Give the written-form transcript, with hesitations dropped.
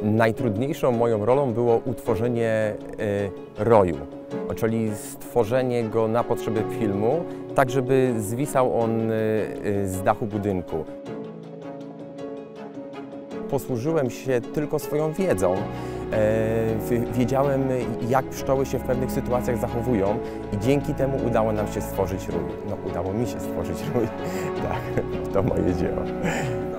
Najtrudniejszą moją rolą było utworzenie roju, czyli stworzenie go na potrzeby filmu, tak żeby zwisał on z dachu budynku. Posłużyłem się tylko swoją wiedzą. Wiedziałem, jak pszczoły się w pewnych sytuacjach zachowują i dzięki temu udało nam się stworzyć rój. No, udało mi się stworzyć rój. Tak, to moje dzieło.